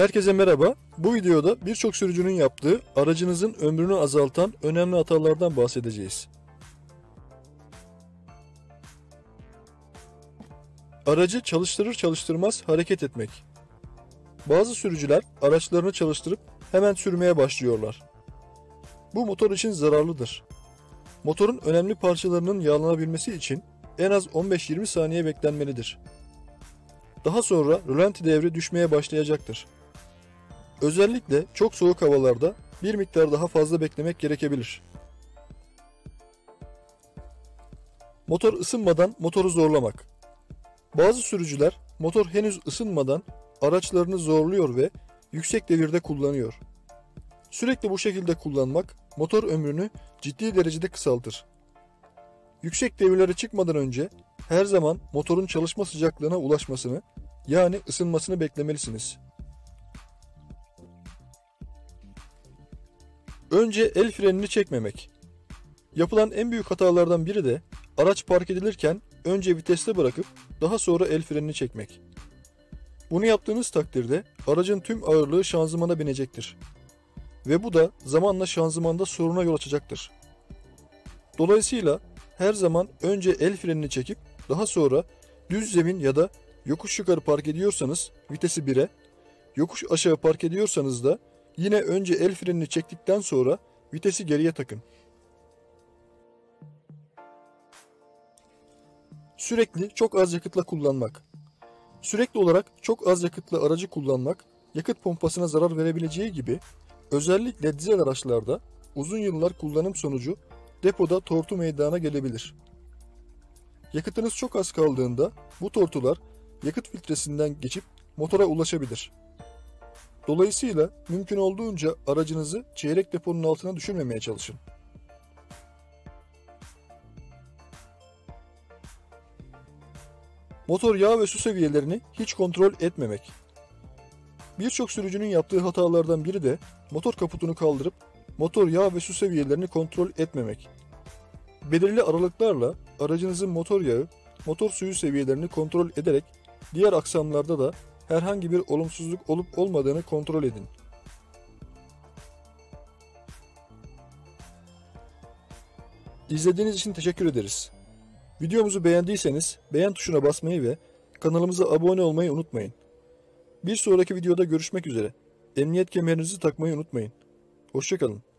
Herkese merhaba. Bu videoda birçok sürücünün yaptığı aracınızın ömrünü azaltan önemli hatalardan bahsedeceğiz. Aracı çalıştırır çalıştırmaz hareket etmek. Bazı sürücüler araçlarını çalıştırıp hemen sürmeye başlıyorlar. Bu motor için zararlıdır. Motorun önemli parçalarının yağlanabilmesi için en az 15-20 saniye beklenmelidir. Daha sonra rölanti devri düşmeye başlayacaktır. Özellikle çok soğuk havalarda bir miktar daha fazla beklemek gerekebilir. Motor ısınmadan motoru zorlamak. Bazı sürücüler motor henüz ısınmadan araçlarını zorluyor ve yüksek devirde kullanıyor. Sürekli bu şekilde kullanmak motor ömrünü ciddi derecede kısaltır. Yüksek devirlere çıkmadan önce her zaman motorun çalışma sıcaklığına ulaşmasını, yani ısınmasını beklemelisiniz. Önce el frenini çekmemek. Yapılan en büyük hatalardan biri de araç park edilirken önce viteste bırakıp daha sonra el frenini çekmek. Bunu yaptığınız takdirde aracın tüm ağırlığı şanzımana binecektir. Ve bu da zamanla şanzımanda soruna yol açacaktır. Dolayısıyla her zaman önce el frenini çekip daha sonra düz zemin ya da yokuş yukarı park ediyorsanız vitesi 1'e, yokuş aşağı park ediyorsanız da yine önce el frenini çektikten sonra vitesi geriye takın. Sürekli çok az yakıtla kullanmak. Sürekli olarak çok az yakıtlı aracı kullanmak, yakıt pompasına zarar verebileceği gibi özellikle dizel araçlarda uzun yıllar kullanım sonucu depoda tortu meydana gelebilir. Yakıtınız çok az kaldığında bu tortular yakıt filtresinden geçip motora ulaşabilir. Dolayısıyla mümkün olduğunca aracınızı çeyrek deponun altına düşürmemeye çalışın. Motor yağ ve su seviyelerini hiç kontrol etmemek. Birçok sürücünün yaptığı hatalardan biri de motor kaputunu kaldırıp motor yağ ve su seviyelerini kontrol etmemek. Belirli aralıklarla aracınızın motor yağı, motor suyu seviyelerini kontrol ederek diğer aksamlarda da herhangi bir olumsuzluk olup olmadığını kontrol edin. İzlediğiniz için teşekkür ederiz. Videomuzu beğendiyseniz beğen tuşuna basmayı ve kanalımıza abone olmayı unutmayın. Bir sonraki videoda görüşmek üzere. Emniyet kemerinizi takmayı unutmayın. Hoşça kalın.